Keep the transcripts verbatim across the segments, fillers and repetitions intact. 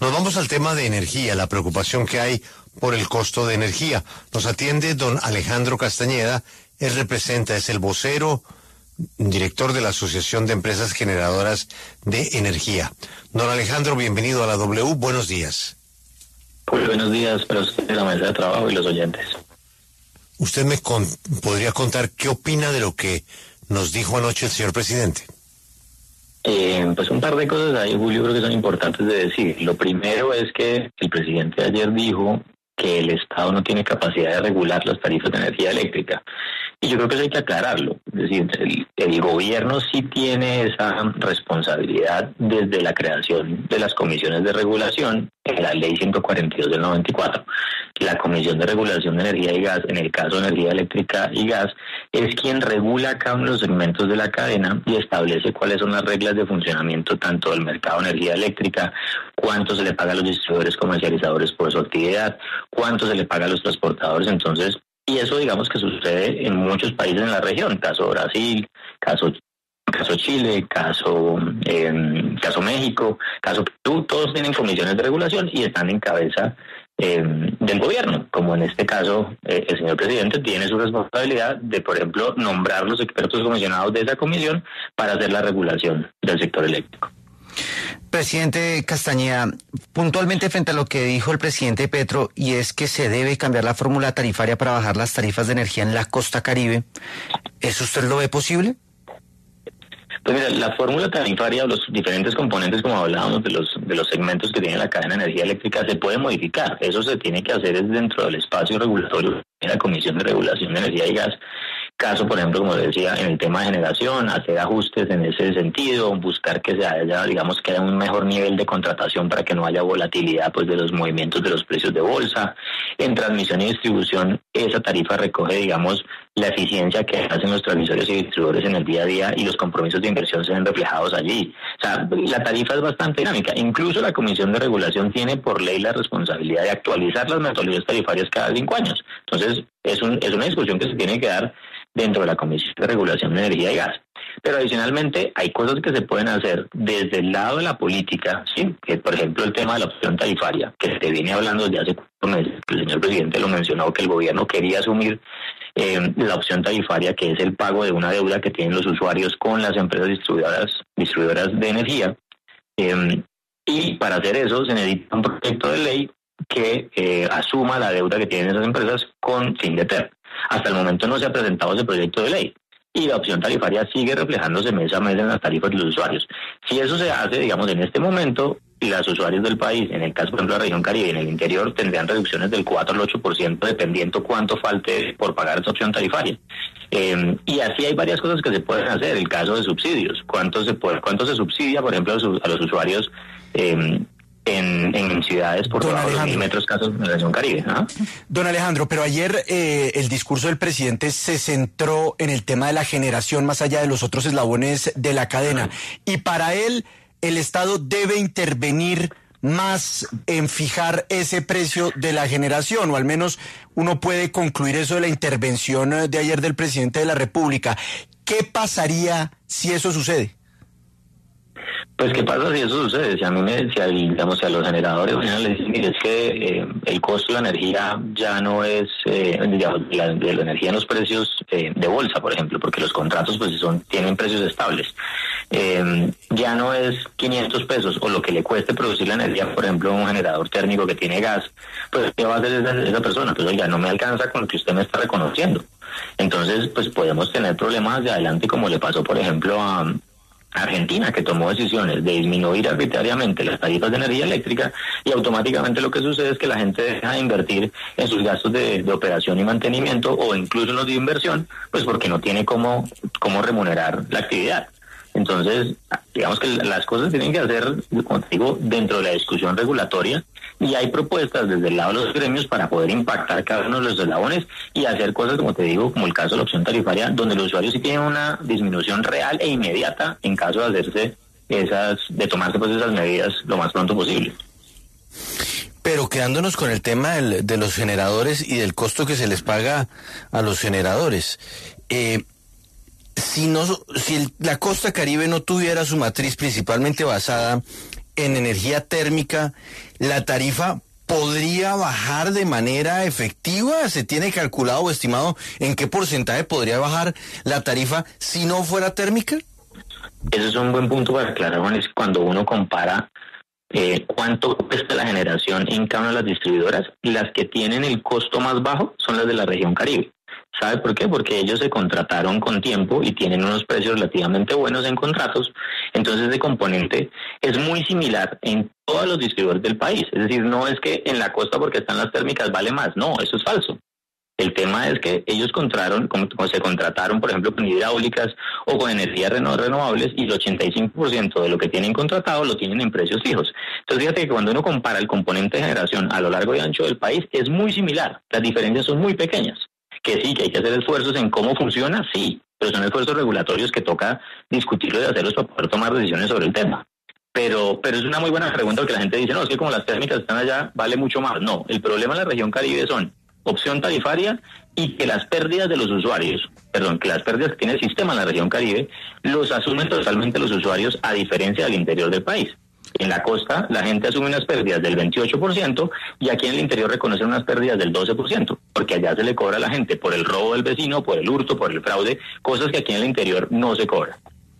Nos vamos al tema de energía, la preocupación que hay por el costo de energía. Nos atiende don Alejandro Castañeda, él representa, es el vocero, director de la Asociación de Empresas Generadoras de Energía. Don Alejandro, bienvenido a la W, buenos días. Muy buenos días para usted, la mesa de trabajo y los oyentes. ¿Usted me con, podría contar qué opina de lo que nos dijo anoche el señor presidente? Eh, pues un par de cosas ahí, Julio, creo que son importantes de decir. Lo primero es que el presidente ayer dijo que el Estado no tiene capacidad de regular las tarifas de energía eléctrica. Y yo creo que eso hay que aclararlo. Es decir, el, el gobierno sí tiene esa responsabilidad desde la creación de las comisiones de regulación en la ley ciento cuarenta y dos del noventa y cuatro. La Comisión de Regulación de Energía y Gas, en el caso de energía eléctrica y gas, es quien regula cada uno de los segmentos de la cadena y establece cuáles son las reglas de funcionamiento tanto del mercado de energía eléctrica, cuánto se le paga a los distribuidores comercializadores por su actividad, cuánto se le paga a los transportadores. Entonces, y eso digamos que sucede en muchos países en la región, caso Brasil, caso caso Chile, caso eh, caso México, caso Perú, todos tienen comisiones de regulación y están en cabeza eh, del gobierno, como en este caso eh, el señor presidente tiene su responsabilidad de, por ejemplo, nombrar los expertos comisionados de esa comisión para hacer la regulación del sector eléctrico. Presidente Castañeda, puntualmente frente a lo que dijo el presidente Petro, y es que se debe cambiar la fórmula tarifaria para bajar las tarifas de energía en la costa Caribe, ¿eso usted lo ve posible? Pues mira, la fórmula tarifaria o los diferentes componentes, como hablábamos, de los de los segmentos que tiene la cadena de energía eléctrica, se puede modificar. Eso se tiene que hacer es dentro del espacio regulatorio de la Comisión de Regulación de Energía y Gas. Caso, por ejemplo, como decía, en el tema de generación, hacer ajustes en ese sentido, buscar que se haya, digamos, que haya un mejor nivel de contratación para que no haya volatilidad pues de los movimientos de los precios de bolsa. En transmisión y distribución, esa tarifa recoge, digamos, la eficiencia que hacen los transmisores y distribuidores en el día a día y los compromisos de inversión se ven reflejados allí. O sea, la tarifa es bastante dinámica. Incluso la Comisión de Regulación tiene por ley la responsabilidad de actualizar las metodologías tarifarias cada cinco años. Entonces, es, un, es una discusión que se tiene que dar dentro de la Comisión de Regulación de Energía y Gas. Pero adicionalmente hay cosas que se pueden hacer desde el lado de la política, ¿sí? Que por ejemplo el tema de la opción tarifaria, que se viene hablando desde hace cuatro meses, que el señor presidente lo mencionó, que el gobierno quería asumir eh, la opción tarifaria, que es el pago de una deuda que tienen los usuarios con las empresas distribuidoras, distribuidoras de energía. Eh, y para hacer eso se necesita un proyecto de ley que eh, asuma la deuda que tienen esas empresas con fin de ter. Hasta el momento no se ha presentado ese proyecto de ley y la opción tarifaria sigue reflejándose mes a mes en las tarifas de los usuarios. Si eso se hace, digamos, en este momento, los usuarios del país, en el caso, por ejemplo, de la región Caribe, en el interior, tendrían reducciones del cuatro al ocho por ciento dependiendo cuánto falte por pagar esa opción tarifaria. Eh, y así hay varias cosas que se pueden hacer. El caso de subsidios, cuánto se puede, cuánto se subsidia, por ejemplo, a los, a los usuarios eh, En, en ciudades por debajo de mil metros casos en la región Caribe. ¿No? Don Alejandro, pero ayer eh, el discurso del presidente se centró en el tema de la generación más allá de los otros eslabones de la cadena. Y para él, el Estado debe intervenir más en fijar ese precio de la generación, o al menos uno puede concluir eso de la intervención de ayer del presidente de la República. ¿Qué pasaría si eso sucede? Pues qué pasa si eso sucede, si a mí me, si a, digamos, si a los generadores mañana les dicen, mire, es que eh, el costo de la energía ya no es, eh, digamos, la, de la energía en los precios eh, de bolsa, por ejemplo, porque los contratos pues son tienen precios estables, eh, ya no es quinientos pesos o lo que le cueste producir la energía, por ejemplo, un generador térmico que tiene gas, pues ¿qué va a hacer esa, esa persona? Pues oiga, no me alcanza con lo que usted me está reconociendo. Entonces, pues podemos tener problemas de adelante como le pasó, por ejemplo, a Argentina, que tomó decisiones de disminuir arbitrariamente las tarifas de energía eléctrica y automáticamente lo que sucede es que la gente deja de invertir en sus gastos de, de operación y mantenimiento o incluso en los de inversión, pues porque no tiene cómo, cómo remunerar la actividad. Entonces, digamos que las cosas tienen que hacer, como te digo, dentro de la discusión regulatoria y hay propuestas desde el lado de los gremios para poder impactar cada uno de los eslabones y hacer cosas, como te digo, como el caso de la opción tarifaria, donde los usuarios sí tienen una disminución real e inmediata en caso de hacerse esas, de tomarse pues esas medidas lo más pronto posible. Pero quedándonos con el tema del, de los generadores y del costo que se les paga a los generadores, eh, si no, si el, la costa Caribe no tuviera su matriz principalmente basada en energía térmica, la tarifa podría bajar de manera efectiva. ¿Se tiene calculado o estimado en qué porcentaje podría bajar la tarifa si no fuera térmica? Ese es un buen punto para aclarar, Juan, es cuando uno compara eh, cuánto cuesta la generación en cada una de las distribuidoras. Las que tienen el costo más bajo son las de la región Caribe. ¿Sabe por qué? Porque ellos se contrataron con tiempo y tienen unos precios relativamente buenos en contratos. Entonces, ese componente es muy similar en todos los distribuidores del país. Es decir, no es que en la costa porque están las térmicas vale más. No, eso es falso. El tema es que ellos contrataron, como, como se contrataron, por ejemplo, con hidráulicas o con energías reno, renovables, y el ochenta y cinco por ciento de lo que tienen contratado lo tienen en precios fijos. Entonces, fíjate que cuando uno compara el componente de generación a lo largo y ancho del país, es muy similar. Las diferencias son muy pequeñas. Que sí, que hay que hacer esfuerzos en cómo funciona, sí, pero son esfuerzos regulatorios que toca discutirlo y hacerlos para poder tomar decisiones sobre el tema. Pero, pero es una muy buena pregunta porque la gente dice, no, es que como las térmicas están allá, vale mucho más. No, el problema en la región Caribe son opción tarifaria y que las pérdidas de los usuarios, perdón, que las pérdidas que tiene el sistema en la región Caribe, los asumen totalmente los usuarios a diferencia del interior del país. En la costa la gente asume unas pérdidas del veintiocho por ciento y aquí en el interior reconocen unas pérdidas del doce por ciento, porque allá se le cobra a la gente por el robo del vecino, por el hurto, por el fraude, cosas que aquí en el interior no se cobran.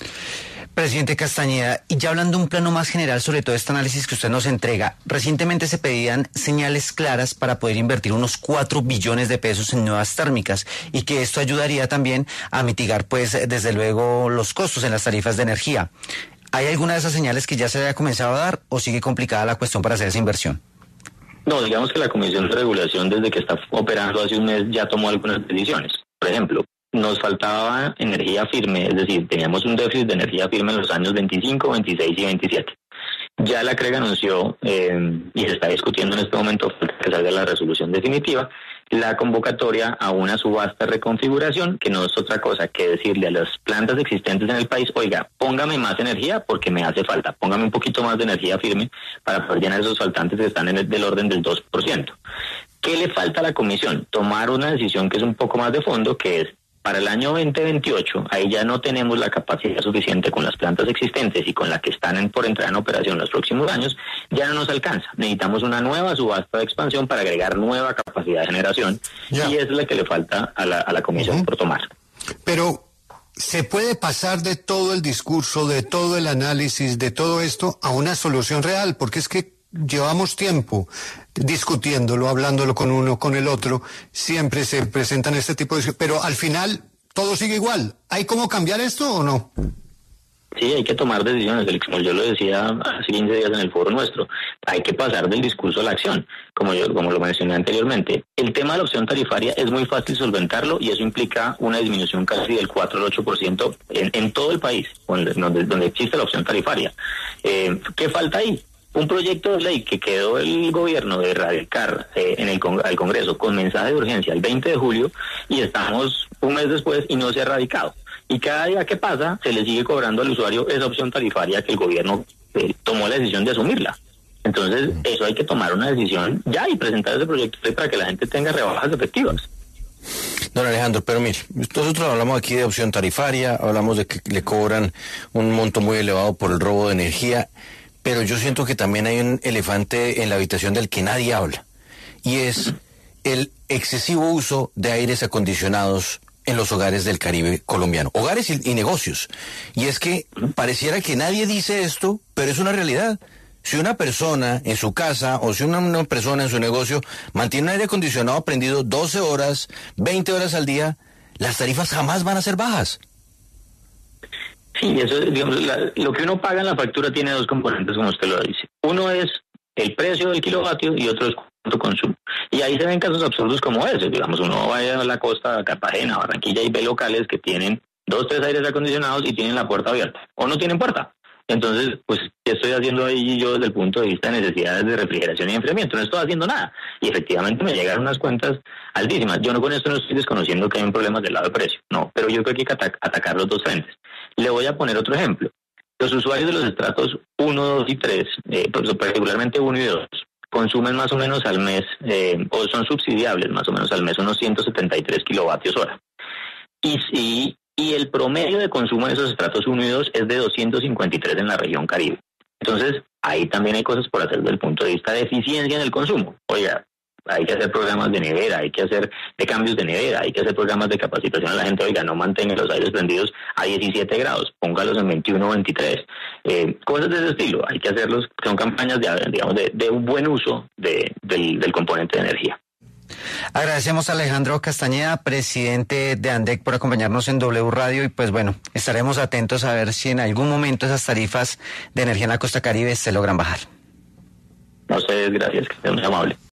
Presidente Castañeda, y ya hablando un plano más general sobre todo este análisis que usted nos entrega, recientemente se pedían señales claras para poder invertir unos cuatro billones de pesos en nuevas térmicas y que esto ayudaría también a mitigar, pues, desde luego, los costos en las tarifas de energía. ¿Hay alguna de esas señales que ya se haya comenzado a dar o sigue complicada la cuestión para hacer esa inversión? No, digamos que la Comisión de Regulación, desde que está operando hace un mes, ya tomó algunas decisiones. Por ejemplo, nos faltaba energía firme, es decir, teníamos un déficit de energía firme en los años veinticinco, veintiséis y veintisiete. Ya la CREG anunció, eh, y se está discutiendo en este momento, que salga la resolución definitiva, la convocatoria a una subasta de reconfiguración, que no es otra cosa que decirle a las plantas existentes en el país, oiga, póngame más energía porque me hace falta, póngame un poquito más de energía firme para poder llenar esos faltantes que están en el del orden del dos por ciento. ¿Qué le falta a la Comisión? Tomar una decisión que es un poco más de fondo, que es, para el año veinte veintiocho, ahí ya no tenemos la capacidad suficiente con las plantas existentes y con la que están en, por entrar en operación los próximos años, ya no nos alcanza. Necesitamos una nueva subasta de expansión para agregar nueva capacidad de generación, ya. Y esa es la que le falta a la, a la Comisión uh-huh. por tomar. Pero ¿se puede pasar de todo el discurso, de todo el análisis, de todo esto a una solución real? Porque es que llevamos tiempo discutiéndolo, hablándolo con uno, con el otro, siempre se presentan este tipo de... Pero al final todo sigue igual. ¿Hay cómo cambiar esto o no? Sí, hay que tomar decisiones, Félix. Como yo lo decía hace quince días en el foro nuestro, hay que pasar del discurso a la acción, como yo como lo mencioné anteriormente. El tema de la opción tarifaria es muy fácil solventarlo y eso implica una disminución casi del cuatro al ocho por ciento en, en todo el país, donde, donde existe la opción tarifaria. Eh, ¿Qué falta ahí? Un proyecto de ley que quedó el gobierno de erradicar eh, en el con, al Congreso con mensaje de urgencia el veinte de julio y estamos un mes después y no se ha erradicado. Y cada día que pasa se le sigue cobrando al usuario esa opción tarifaria que el gobierno eh, tomó la decisión de asumirla. Entonces eso hay que tomar una decisión ya y presentar ese proyecto de ley para que la gente tenga rebajas efectivas. Don Alejandro, pero mire, nosotros hablamos aquí de opción tarifaria, hablamos de que le cobran un monto muy elevado por el robo de energía. Pero yo siento que también hay un elefante en la habitación del que nadie habla, y es el excesivo uso de aires acondicionados en los hogares del Caribe colombiano, hogares y, y negocios. Y es que pareciera que nadie dice esto, pero es una realidad. Si una persona en su casa o si una, una persona en su negocio mantiene un aire acondicionado prendido doce horas, veinte horas al día, las tarifas jamás van a ser bajas. Sí, eso, digamos, la, lo que uno paga en la factura tiene dos componentes, como usted lo dice. Uno es el precio del kilovatio y otro es cuánto consumo. Y ahí se ven casos absurdos como ese. Digamos, uno va a la costa, a Cartagena, Barranquilla, y ve locales que tienen dos, tres aires acondicionados y tienen la puerta abierta. O no tienen puerta. Entonces, pues, ¿qué estoy haciendo ahí yo desde el punto de vista de necesidades de refrigeración y enfriamiento? No estoy haciendo nada. Y efectivamente me llegaron unas cuentas altísimas. Yo no con esto no estoy desconociendo que hay un problema del lado de precio. No, pero yo creo que hay que atac- atacar los dos frentes. Le voy a poner otro ejemplo. Los usuarios de los estratos uno, dos y tres, eh, particularmente uno y dos, consumen más o menos al mes, eh, o son subsidiables más o menos al mes, unos ciento setenta y tres kilovatios hora. Y si... Y el promedio de consumo de esos estratos uno y dos es de doscientos cincuenta y tres en la región Caribe. Entonces, ahí también hay cosas por hacer desde el punto de vista de eficiencia en el consumo. Oiga, hay que hacer programas de nevera, hay que hacer de cambios de nevera, hay que hacer programas de capacitación a la gente. Oiga, no mantenga los aires prendidos a diecisiete grados, póngalos en veintiuno o veintitrés. Eh, cosas de ese estilo, hay que hacerlos, son campañas de, digamos, de, de un buen uso de, del, del componente de energía. Agradecemos a Alejandro Castañeda, presidente de ANDEC, por acompañarnos en W Radio y pues bueno, estaremos atentos a ver si en algún momento esas tarifas de energía en la costa Caribe se logran bajar. A ustedes, gracias, que sean muy amables.